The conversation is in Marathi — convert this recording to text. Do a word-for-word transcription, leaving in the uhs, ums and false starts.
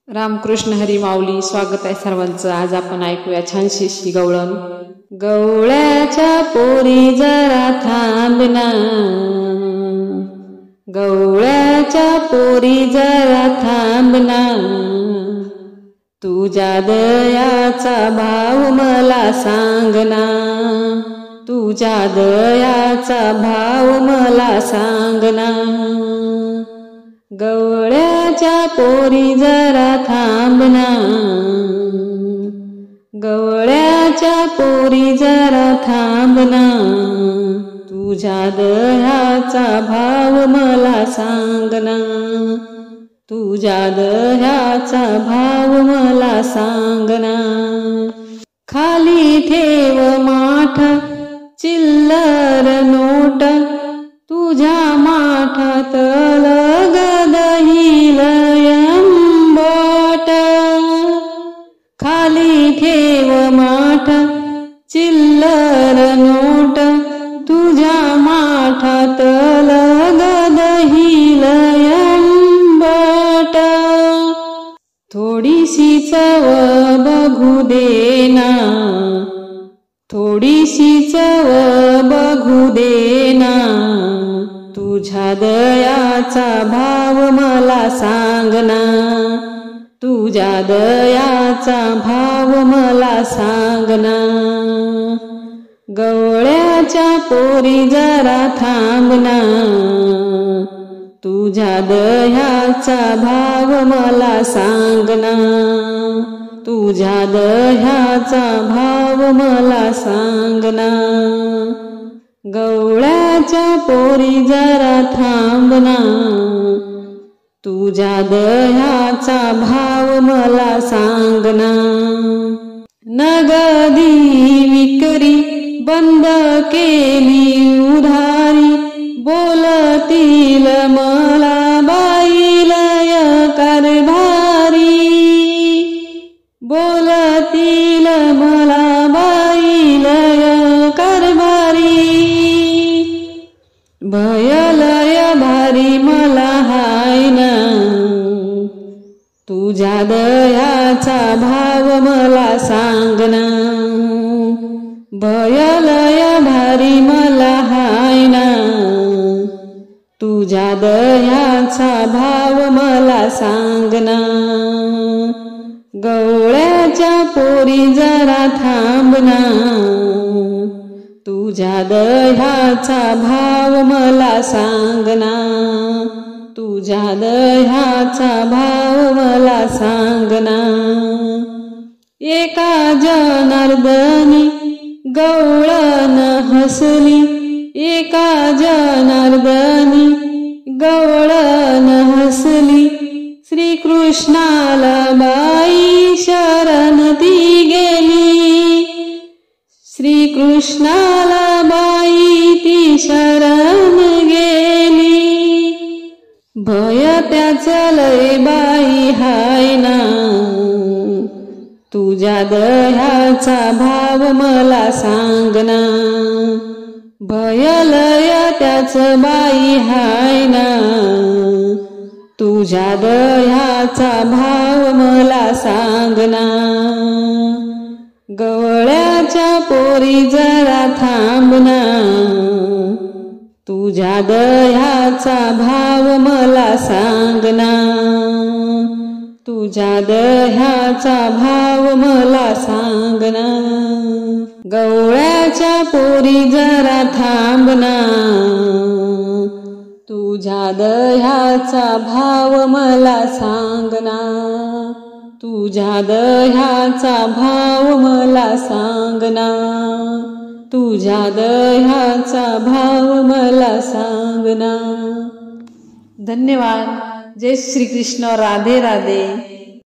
रामकृष्ण हरी माऊली. स्वागत आहे सर्वांचं. आज आपण ऐकूया छानशी अशी गवळण. गवळ्याच्या पोरी जरा थांबना, गवळ्याच्या पोरी जरा थांबना, तुझ्या दयाचा भाव मला सांगना, तुझ्या दयाचा भाव मला सांगना. गवळ्याच्या पोरी जरा थांबना, गवळ्याच्या पोरी जरा थांबना, तुझ्या दयाचा भाव मला सांगना, तुझ्या दयाचा भाव मला सांगना. खाली ठेव माठ चिल्लर नोट, तुझ्या माठात लगदही लयंबट. खाली ठेव माठ चिल्लर नोट, तुझ्या माठात लगदही लयंबट. थोडीशी चव बघू देना, थोडीशी चव बघू देना, तुझ्या दयाचा भाव मला सांगना, तुझ्या दयाचा भाव मला सांगना. गवळ्याच्या पोरी जरा थांबना, तुझ्या दयाचा भाव मला सांगना, तुझ्या दयाचा भाव मला सांगना. गवळ्याच्या पोरी जरा थांबना, तुझ्या दयाचा भाव मला सांगना. नगदी विक्री बंद केली उधारी, बोलतील मला बाईलय कारभारी, बोलतील मला बाईलय कारभारी. भयलय भारी मला हाय ना, तुझ्या दयाचा भाव मला सांगना, भयलय भारी मला हाय ना, तुझ्या दयाचा भाव मला सांगना. गवळ्याच्या पोरी जरा थांबना, तुझ्या दयाचा भाव मला सांगना, तुझ्या दयाचा भाव मला सांगना. एका जनार्दनी गवळण हसली, एका जनार्दनी गवळण हसली, श्रीकृष्णाला बाई शरण ती गेली, श्रीकृष्णाला बाई ती शरण गेली. भय त्याच लय बाई हाय ना, तुझ्या दयाचा भाव मला सांगना, भयलय त्याच बाई हाय ना, तुझ्या दयाचा भाव मला सांगना. गवळ्याच्या पोरी जरा थांबना, तुझ्या दयाचा भाव मला सांगना, तुझ्या दयाचा भाव मला सांगना. गवळ्याच्या पोरी जरा थांबना, तुझ्या दयाचा भाव मला सांगना, तुझ्या दयाचा भाव मला सांगना, तुझ्या दयाचा भाव मला सांगना. धन्यवाद. जय श्री कृष्ण. राधे राधे.